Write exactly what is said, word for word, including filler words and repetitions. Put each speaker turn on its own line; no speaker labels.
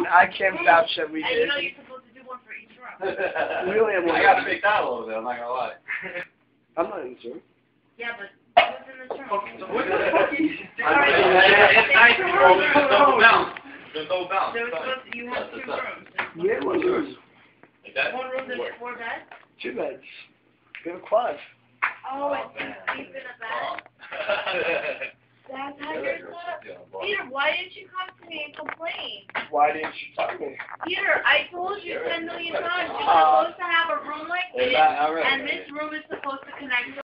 and I can't vouch that we
And
did.
you know you're supposed to do one for each room.
We only have one.
I gotta fake that a little bit, I'm not gonna lie.
I'm not in this room.
Yeah, but who's in this room?
So what the fuck are you doing?
Alright,
It's nice,
there's
bro.
no
There's no bounce. There's no bounce.
There was supposed to, you have two rooms.
We have one room.
Like that?
One room, there's four beds?
Two beds. We have a quad.
Oh, and you sleep in a bed? That's how you're set up. Peter, why didn't you come to me and complain?
Why didn't you tell me?
Peter, I told you ten million times, you're
Uh,
supposed to have a room like
Is
this,
that alright?
and this room is supposed to connect to